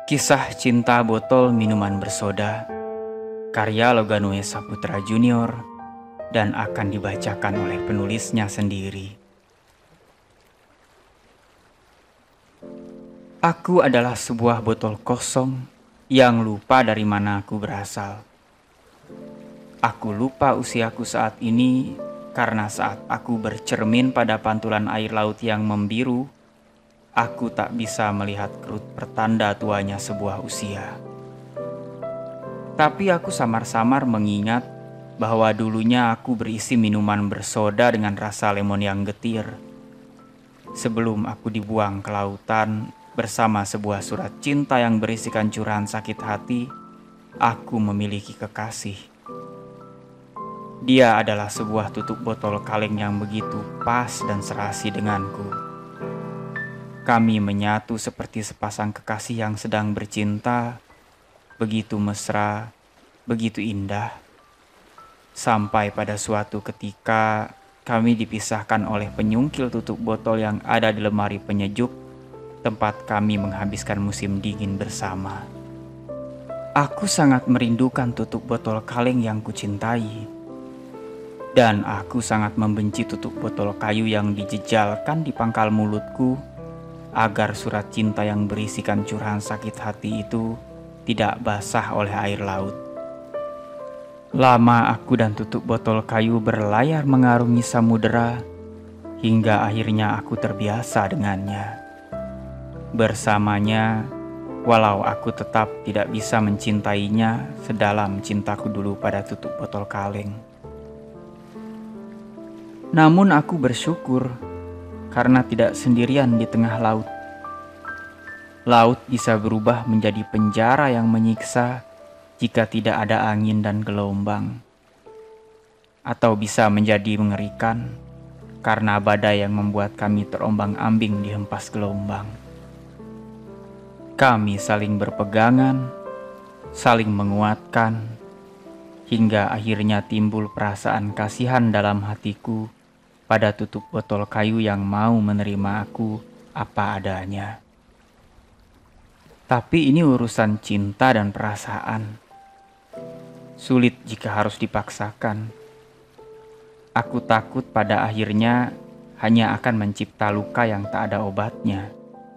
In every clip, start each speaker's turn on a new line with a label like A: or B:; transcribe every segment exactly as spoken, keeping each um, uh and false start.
A: Kisah Cinta Botol Minuman Bersoda, karya Loganue Saputra Junior, dan akan dibacakan oleh penulisnya sendiri. Aku adalah sebuah botol kosong yang lupa dari mana aku berasal. Aku lupa usiaku saat ini karena saat aku bercermin pada pantulan air laut yang membiru, aku tak bisa melihat kerut pertanda tuanya sebuah usia. Tapi aku samar-samar mengingat bahwa dulunya aku berisi minuman bersoda dengan rasa lemon yang getir. Sebelum aku dibuang ke lautan bersama sebuah surat cinta yang berisikan curahan sakit hati, aku memiliki kekasih. Dia adalah sebuah tutup botol kaleng yang begitu pas dan serasi denganku. Kami menyatu seperti sepasang kekasih yang sedang bercinta, begitu mesra, begitu indah. Sampai pada suatu ketika, kami dipisahkan oleh penyungkil tutup botol yang ada di lemari penyejuk, tempat kami menghabiskan musim dingin bersama. Aku sangat merindukan tutup botol kaleng yang kucintai. Dan aku sangat membenci tutup botol kayu yang dijejalkan di pangkal mulutku, agar surat cinta yang berisikan curahan sakit hati itu tidak basah oleh air laut. Lama aku dan tutup botol kayu berlayar mengarungi samudera, hingga akhirnya aku terbiasa dengannya. Bersamanya, walau aku tetap tidak bisa mencintainya sedalam cintaku dulu pada tutup botol kaleng. Namun aku bersyukur karena tidak sendirian di tengah laut. Laut bisa berubah menjadi penjara yang menyiksa jika tidak ada angin dan gelombang. Atau bisa menjadi mengerikan karena badai yang membuat kami terombang-ambing di hempas gelombang. Kami saling berpegangan, saling menguatkan, hingga akhirnya timbul perasaan kasihan dalam hatiku pada tutup botol kayu yang mau menerima aku apa adanya. Tapi ini urusan cinta dan perasaan. Sulit jika harus dipaksakan. Aku takut pada akhirnya hanya akan mencipta luka yang tak ada obatnya.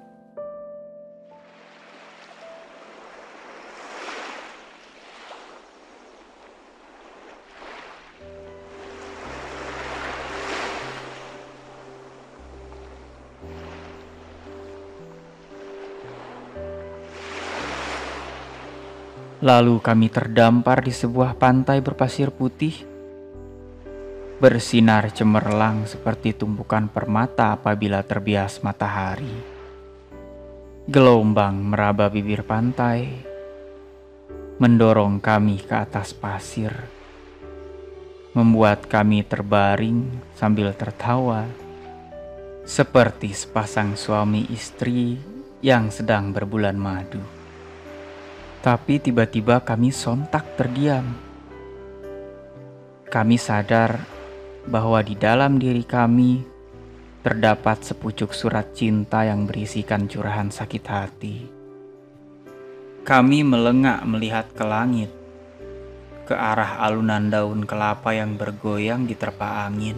A: Lalu kami terdampar di sebuah pantai berpasir putih, bersinar cemerlang seperti tumpukan permata apabila terbias matahari. Gelombang meraba bibir pantai, mendorong kami ke atas pasir, membuat kami terbaring sambil tertawa, seperti sepasang suami istri yang sedang berbulan madu. Tapi tiba-tiba kami sontak terdiam. Kami sadar bahwa di dalam diri kami terdapat sepucuk surat cinta yang berisikan curahan sakit hati. Kami melengak melihat ke langit, ke arah alunan daun kelapa yang bergoyang diterpa angin.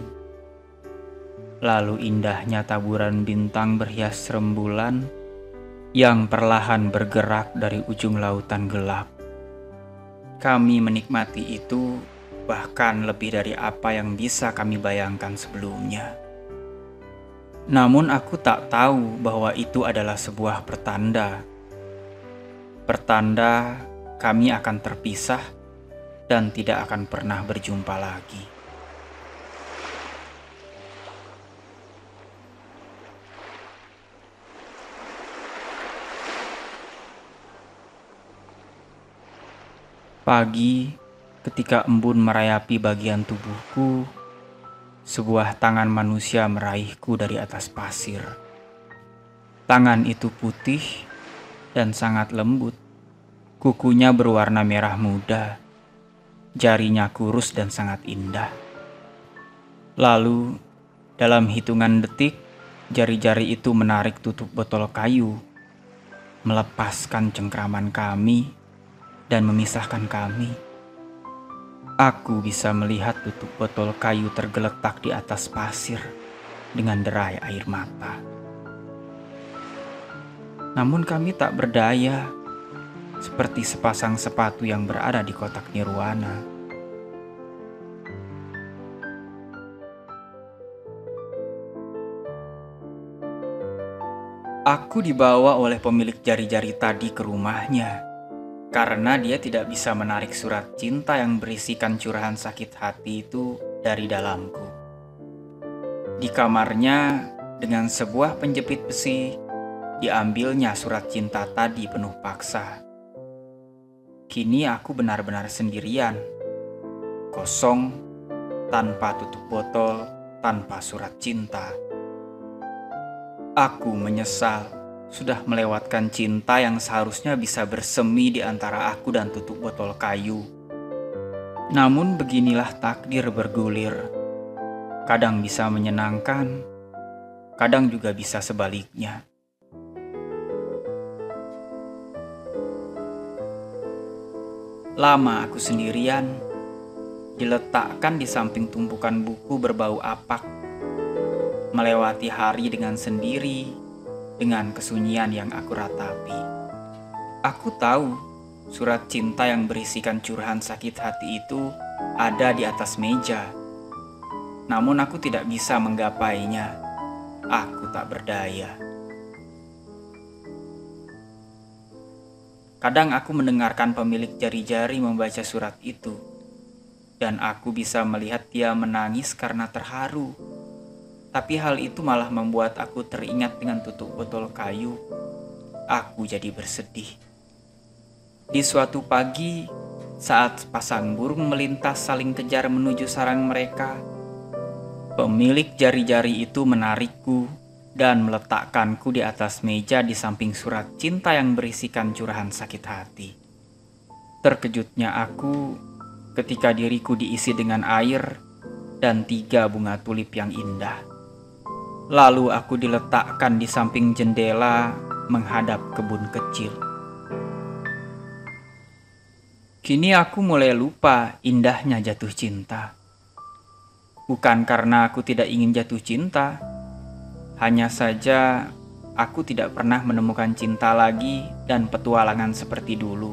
A: Lalu indahnya taburan bintang berhias rembulan yang perlahan bergerak dari ujung lautan gelap. Kami menikmati itu bahkan lebih dari apa yang bisa kami bayangkan sebelumnya. Namun aku tak tahu bahwa itu adalah sebuah pertanda. Pertanda kami akan terpisah dan tidak akan pernah berjumpa lagi. Pagi, ketika embun merayapi bagian tubuhku, sebuah tangan manusia meraihku dari atas pasir. Tangan itu putih dan sangat lembut. Kukunya berwarna merah muda, jarinya kurus dan sangat indah. Lalu, dalam hitungan detik, jari-jari itu menarik tutup botol kayu. melepaskan cengkraman kami dan memisahkan kami. Aku bisa melihat tutup botol kayu tergeletak di atas pasir dengan derai air mata. Namun kami tak berdaya, seperti sepasang sepatu yang berada di kotak nirwana. Aku dibawa oleh pemilik jari-jari tadi ke rumahnya, karena dia tidak bisa menarik surat cinta yang berisikan curahan sakit hati itu dari dalamku. Di kamarnya, dengan sebuah penjepit besi, diambilnya surat cinta tadi penuh paksa. Kini aku benar-benar sendirian, kosong, tanpa tutup botol, tanpa surat cinta. Aku menyesal sudah melewatkan cinta yang seharusnya bisa bersemi di antara aku dan tutup botol kayu. Namun beginilah takdir bergulir. Kadang bisa menyenangkan, kadang juga bisa sebaliknya. Lama aku sendirian, diletakkan di samping tumpukan buku berbau apak, melewati hari dengan sendiri, dengan kesunyian yang aku ratapi. Aku tahu surat cinta yang berisikan curahan sakit hati itu ada di atas meja. Namun aku tidak bisa menggapainya. Aku tak berdaya. Kadang aku mendengarkan pemilik jari-jari membaca surat itu, dan aku bisa melihat dia menangis karena terharu. Tapi hal itu malah membuat aku teringat dengan tutup botol kayu. Aku jadi bersedih. Di suatu pagi, saat pasang burung melintas saling kejar menuju sarang mereka, pemilik jari-jari itu menarikku dan meletakkanku di atas meja di samping surat cinta yang berisikan curahan sakit hati. Terkejutnya aku ketika diriku diisi dengan air dan tiga bunga tulip yang indah. Lalu aku diletakkan di samping jendela menghadap kebun kecil. Kini aku mulai lupa indahnya jatuh cinta. Bukan karena aku tidak ingin jatuh cinta, hanya saja aku tidak pernah menemukan cinta lagi dan petualangan seperti dulu.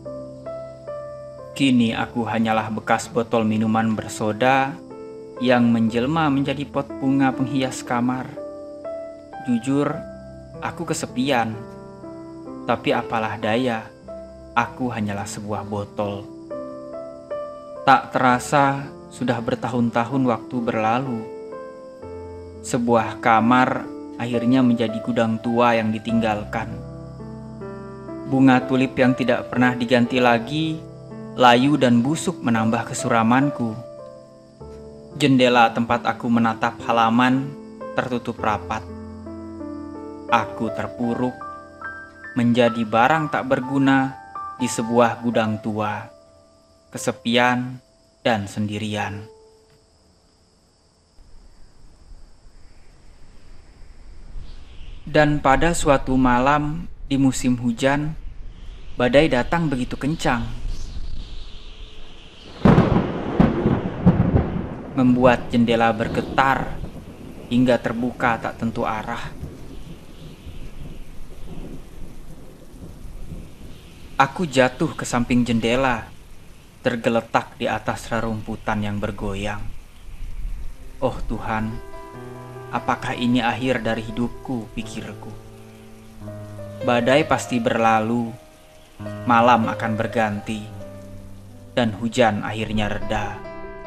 A: Kini aku hanyalah bekas botol minuman bersoda yang menjelma menjadi pot bunga penghias kamar. Jujur, aku kesepian. Tapi apalah daya, aku hanyalah sebuah botol. Tak terasa sudah bertahun-tahun waktu berlalu. Sebuah kamar akhirnya menjadi gudang tua yang ditinggalkan. Bunga tulip yang tidak pernah diganti lagi, layu dan busuk menambah kesuramanku. Jendela tempat aku menatap halaman tertutup rapat. Aku terpuruk, menjadi barang tak berguna di sebuah gudang tua, kesepian dan sendirian. Dan pada suatu malam di musim hujan, badai datang begitu kencang, membuat jendela bergetar hingga terbuka tak tentu arah. Aku jatuh ke samping jendela, tergeletak di atas rerumputan yang bergoyang. Oh Tuhan, apakah ini akhir dari hidupku, pikirku. Badai pasti berlalu, malam akan berganti, dan hujan akhirnya reda.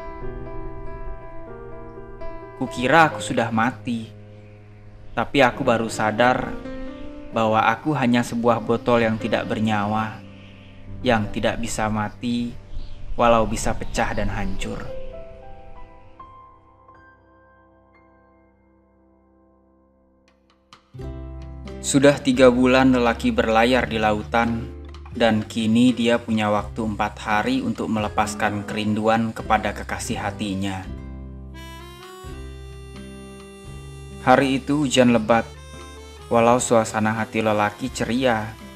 A: Kukira aku sudah mati, tapi aku baru sadar bahwa aku hanya sebuah botol yang tidak bernyawa, yang tidak bisa mati walau bisa pecah dan hancur. Sudah tiga bulan lelaki berlayar di lautan, dan kini dia punya waktu empat hari untuk melepaskan kerinduan kepada kekasih hatinya. Hari itu hujan lebat, walau suasana hati lelaki ceria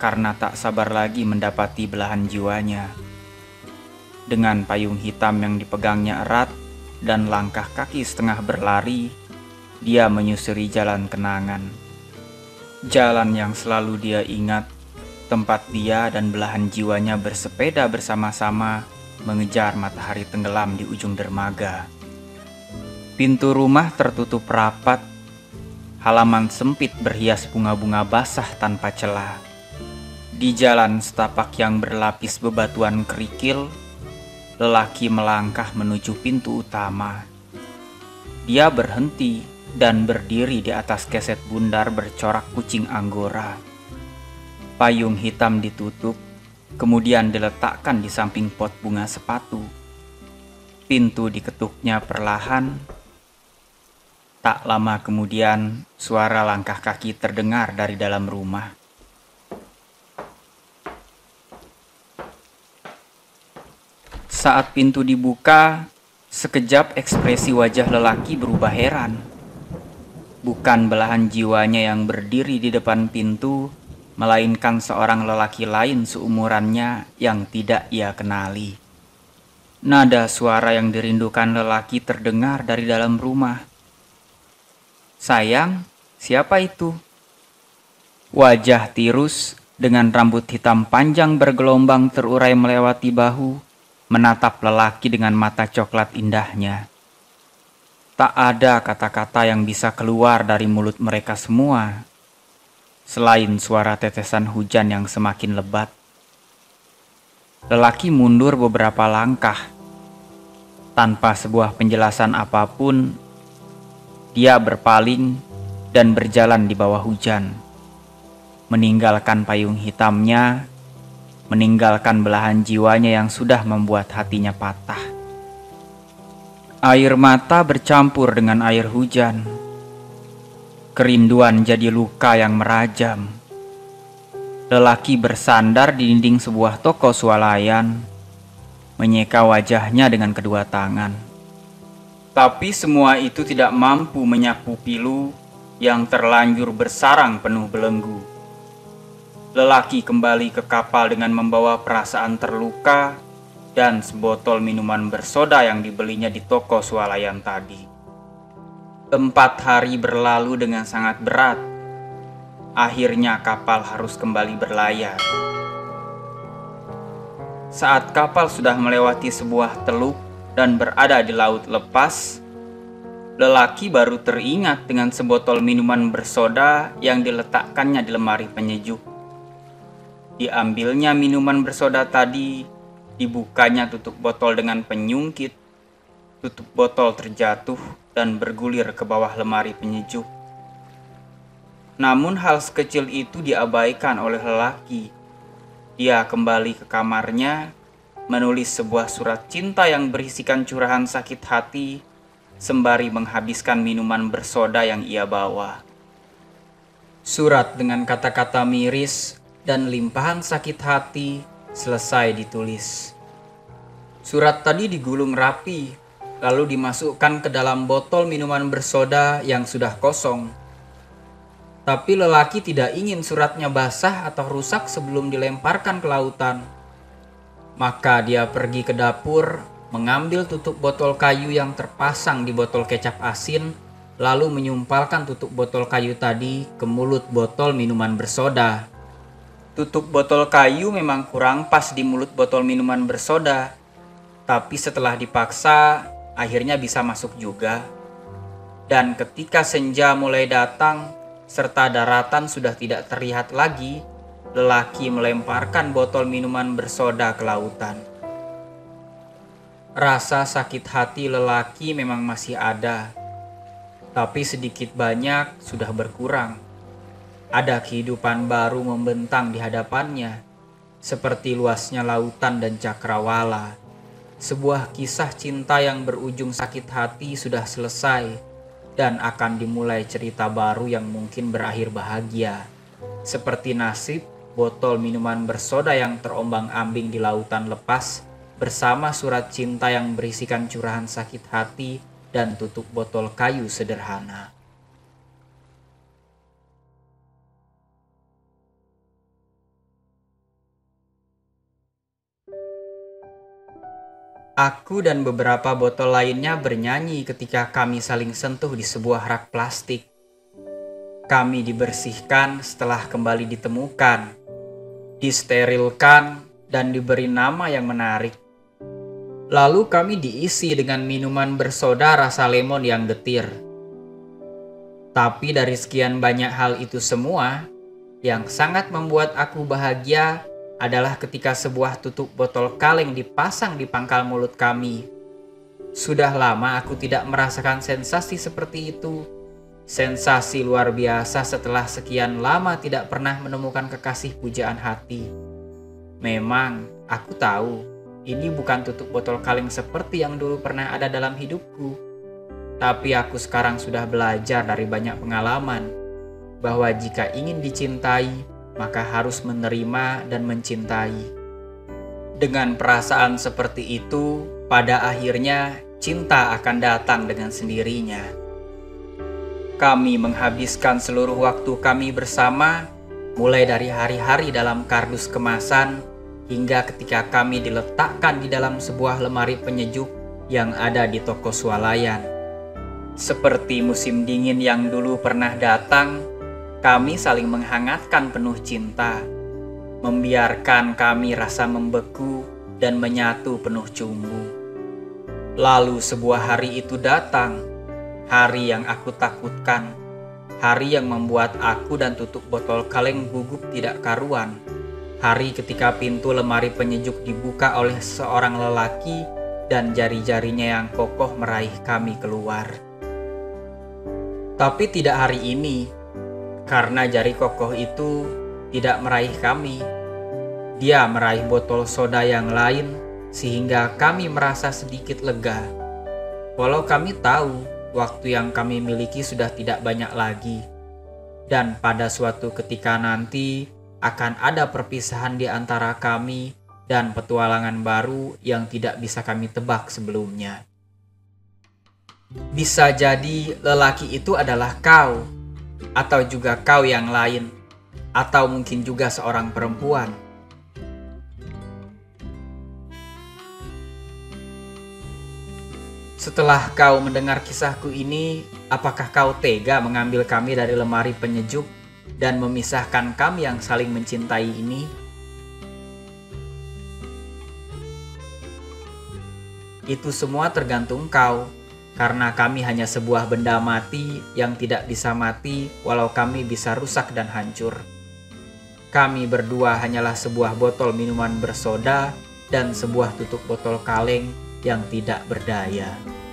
A: karena tak sabar lagi mendapati belahan jiwanya. Dengan payung hitam yang dipegangnya erat dan langkah kaki setengah berlari, dia menyusuri jalan kenangan. Jalan yang selalu dia ingat, tempat dia dan belahan jiwanya bersepeda bersama-sama mengejar matahari tenggelam di ujung dermaga. Pintu rumah tertutup rapat, halaman sempit berhias bunga-bunga basah tanpa celah. Di jalan setapak yang berlapis bebatuan kerikil, lelaki melangkah menuju pintu utama. Dia berhenti dan berdiri di atas keset bundar bercorak kucing anggora. Payung hitam ditutup, kemudian diletakkan di samping pot bunga sepatu. Pintu diketuknya perlahan. Tak lama kemudian, suara langkah kaki terdengar dari dalam rumah. Saat pintu dibuka, sekejap ekspresi wajah lelaki berubah heran. Bukan belahan jiwanya yang berdiri di depan pintu, melainkan seorang lelaki lain seumurannya yang tidak ia kenali. Nada suara yang dirindukan lelaki terdengar dari dalam rumah. "Sayang, siapa itu?" Wajah tirus dengan rambut hitam panjang bergelombang terurai melewati bahu, menatap lelaki dengan mata coklat indahnya. Tak ada kata-kata yang bisa keluar dari mulut mereka semua, selain suara tetesan hujan yang semakin lebat. Lelaki mundur beberapa langkah. Tanpa sebuah penjelasan apapun, dia berpaling dan berjalan di bawah hujan, meninggalkan payung hitamnya, meninggalkan belahan jiwanya yang sudah membuat hatinya patah. Air mata bercampur dengan air hujan. Kerinduan jadi luka yang merajam. Lelaki bersandar di dinding sebuah toko swalayan, menyeka wajahnya dengan kedua tangan. Tapi semua itu tidak mampu menyapu pilu yang terlanjur bersarang penuh belenggu. Lelaki kembali ke kapal dengan membawa perasaan terluka dan sebotol minuman bersoda yang dibelinya di toko swalayan tadi. Empat hari berlalu dengan sangat berat. Akhirnya kapal harus kembali berlayar. Saat kapal sudah melewati sebuah teluk dan berada di laut lepas, lelaki baru teringat dengan sebotol minuman bersoda yang diletakkannya di lemari penyejuk. Diambilnya minuman bersoda tadi, dibukanya tutup botol dengan penyungkit. Tutup botol terjatuh dan bergulir ke bawah lemari penyejuk. Namun hal sekecil itu diabaikan oleh lelaki. Dia kembali ke kamarnya, menulis sebuah surat cinta yang berisikan curahan sakit hati, sembari menghabiskan minuman bersoda yang ia bawa. Surat dengan kata-kata miris dan limpahan sakit hati selesai ditulis. Surat tadi digulung rapi, lalu dimasukkan ke dalam botol minuman bersoda yang sudah kosong. Tapi lelaki tidak ingin suratnya basah atau rusak sebelum dilemparkan ke lautan. Maka dia pergi ke dapur, mengambil tutup botol kayu yang terpasang di botol kecap asin, lalu menyumpalkan tutup botol kayu tadi ke mulut botol minuman bersoda. Tutup botol kayu memang kurang pas di mulut botol minuman bersoda, tapi setelah dipaksa, akhirnya bisa masuk juga. Dan ketika senja mulai datang, serta daratan sudah tidak terlihat lagi, lelaki melemparkan botol minuman bersoda ke lautan. Rasa sakit hati lelaki memang masih ada, tapi sedikit banyak sudah berkurang. Ada kehidupan baru membentang di hadapannya, seperti luasnya lautan dan cakrawala. Sebuah kisah cinta yang berujung sakit hati sudah selesai, dan akan dimulai cerita baru yang mungkin berakhir bahagia. Seperti nasib botol minuman bersoda yang terombang-ambing di lautan lepas, bersama surat cinta yang berisikan curahan sakit hati dan tutup botol kayu sederhana. Aku dan beberapa botol lainnya bernyanyi ketika kami saling sentuh di sebuah rak plastik. Kami dibersihkan setelah kembali ditemukan, disterilkan, dan diberi nama yang menarik. Lalu kami diisi dengan minuman bersoda rasa lemon yang getir. Tapi dari sekian banyak hal itu semua, yang sangat membuat aku bahagia adalah ketika sebuah tutup botol kaleng dipasang di pangkal mulut kami. Sudah lama aku tidak merasakan sensasi seperti itu. Sensasi luar biasa setelah sekian lama tidak pernah menemukan kekasih pujaan hati. Memang, aku tahu, ini bukan tutup botol kaleng seperti yang dulu pernah ada dalam hidupku. Tapi aku sekarang sudah belajar dari banyak pengalaman, bahwa jika ingin dicintai, maka harus menerima dan mencintai. Dengan perasaan seperti itu, pada akhirnya cinta akan datang dengan sendirinya. Kami menghabiskan seluruh waktu kami bersama, mulai dari hari-hari dalam kardus kemasan, hingga ketika kami diletakkan di dalam sebuah lemari penyejuk yang ada di toko swalayan. Seperti musim dingin yang dulu pernah datang, kami saling menghangatkan penuh cinta, membiarkan kami rasa membeku dan menyatu penuh cumbu. Lalu sebuah hari itu datang, hari yang aku takutkan, hari yang membuat aku dan tutup botol kaleng gugup tidak karuan, hari ketika pintu lemari penyejuk dibuka oleh seorang lelaki dan jari-jarinya yang kokoh meraih kami keluar. Tapi tidak hari ini, karena jari kokoh itu tidak meraih kami. Dia meraih botol soda yang lain sehingga kami merasa sedikit lega. Walau kami tahu waktu yang kami miliki sudah tidak banyak lagi. Dan pada suatu ketika nanti akan ada perpisahan di antara kami dan petualangan baru yang tidak bisa kami tebak sebelumnya. Bisa jadi lelaki itu adalah kau, atau juga kau yang lain, atau mungkin juga seorang perempuan. Setelah kau mendengar kisahku ini, apakah kau tega mengambil kami dari lemari penyejuk dan memisahkan kami yang saling mencintai ini? Itu semua tergantung kau. Karena kami hanya sebuah benda mati yang tidak bisa mati walau kami bisa rusak dan hancur. Kami berdua hanyalah sebuah botol minuman bersoda dan sebuah tutup botol kaleng yang tidak berdaya.